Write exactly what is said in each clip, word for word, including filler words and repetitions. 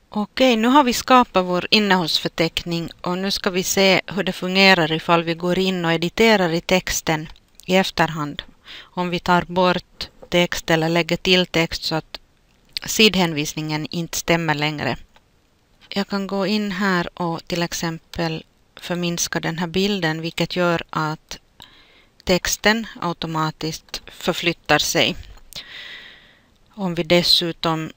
Okej, nu har vi skapat vår innehållsförteckning och nu ska vi se hur det fungerar ifall vi går in och editerar i texten i efterhand. Om vi tar bort text eller lägger till text så att sidhänvisningen inte stämmer längre. Jag kan gå in här och till exempel förminska den här bilden, vilket gör att texten automatiskt förflyttar sig. Om vi dessutom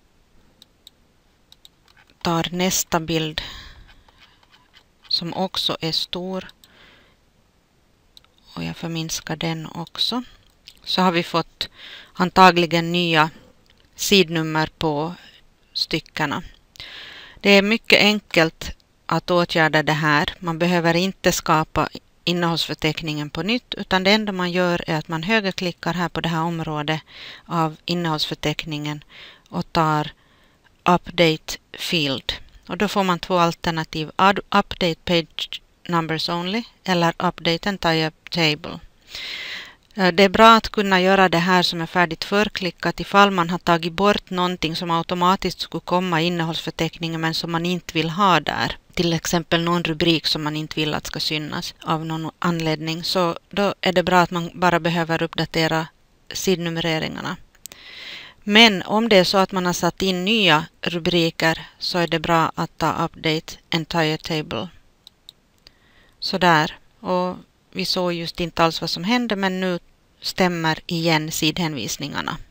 tar nästa bild som också är stor och jag förminskar den också, så har vi fått antagligen nya sidnummer på styckena. Det är mycket enkelt att åtgärda det här. Man behöver inte skapa innehållsförteckningen på nytt, utan det enda man gör är att man högerklickar här på det här området av innehållsförteckningen och tar Update Field. Och då får man två alternativ: Update Page Numbers Only eller Update Entire Table. Det är bra att kunna göra det här som är färdigt förklickat ifall man har tagit bort någonting som automatiskt skulle komma i innehållsförteckningen men som man inte vill ha där. Till exempel någon rubrik som man inte vill att ska synas av någon anledning. Så då är det bra att man bara behöver uppdatera sidnumreringarna. Men om det är så att man har satt in nya rubriker så är det bra att ta Update Entire Table. Sådär. Och vi såg just inte alls vad som hände, men nu stämmer igen sidhänvisningarna.